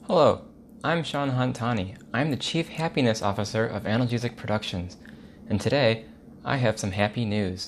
Hello, I'm Sean Hunt Tani. I'm the Chief Happiness Officer of Analgesic Productions, and today I have some happy news.